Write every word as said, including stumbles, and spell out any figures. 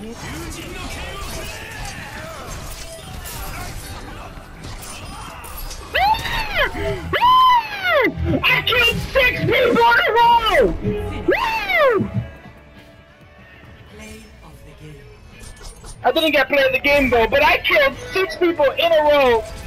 mid. I killed six people in a row! Woo! I didn't get play of the game though, but I killed six people in a row